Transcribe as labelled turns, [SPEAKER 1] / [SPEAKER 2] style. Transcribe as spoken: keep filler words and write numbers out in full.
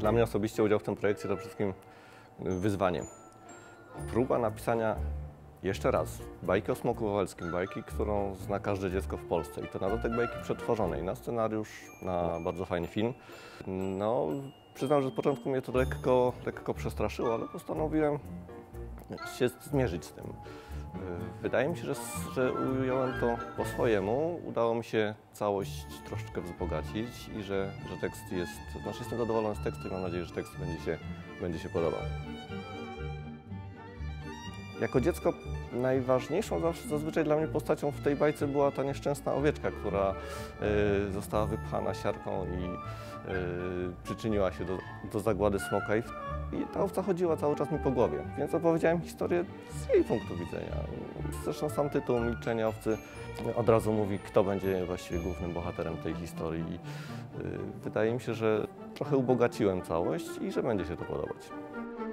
[SPEAKER 1] Dla mnie osobiście udział w tym projekcie to przede wszystkim wyzwanie. Próba napisania jeszcze raz bajki o Smoku Wawelskim, bajki, którą zna każde dziecko w Polsce i to na dodatek bajki przetworzonej, na scenariusz, na bardzo fajny film. No, przyznam, że z początku mnie to lekko, lekko przestraszyło, ale postanowiłem się zmierzyć z tym. Wydaje mi się, że, że ująłem to po swojemu, udało mi się całość troszeczkę wzbogacić i że, że tekst jest, znaczy jestem zadowolony z tekstu i mam nadzieję, że tekst będzie się, będzie się podobał. Jako dziecko najważniejszą zawsze, zazwyczaj dla mnie postacią w tej bajce była ta nieszczęsna owieczka, która y, została wypchana siarką i y, przyczyniła się do, do zagłady smoka i, i ta owca chodziła cały czas mi po głowie, więc opowiedziałem historię z jej punktu widzenia. Zresztą sam tytuł Milczenie owcy od razu mówi, kto będzie właściwie głównym bohaterem tej historii. I, y, wydaje mi się, że trochę ubogaciłem całość i że będzie się to podobać.